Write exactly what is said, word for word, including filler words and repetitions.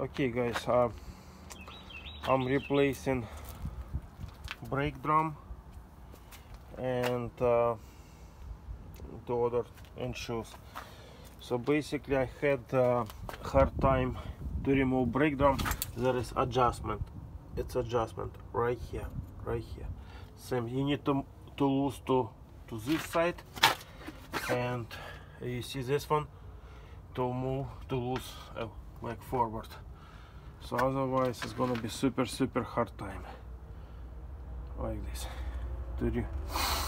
Okay guys, uh, I'm replacing brake drum and uh, the other end shoes. So basically I had a hard time to remove brake drum. There is adjustment, it's adjustment right here, right here. Same, you need to, to loose to, to this side, and you see this one to move, to loose uh, like forward. So otherwise it's gonna be super super hard time like this to do.